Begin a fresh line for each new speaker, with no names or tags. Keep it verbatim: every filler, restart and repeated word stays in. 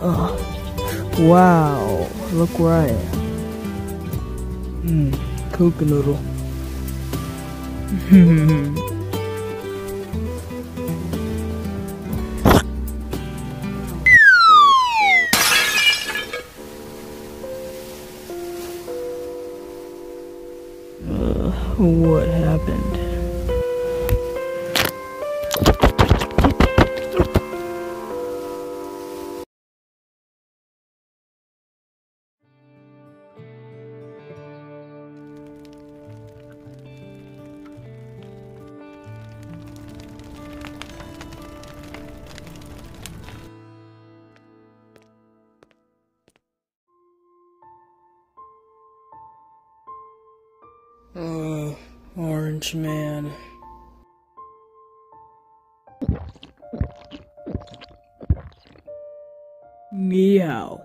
Oh, wow, look where I am. Mmm, coconut noodle. uh, what happened? Uh, Orange Man. Meow.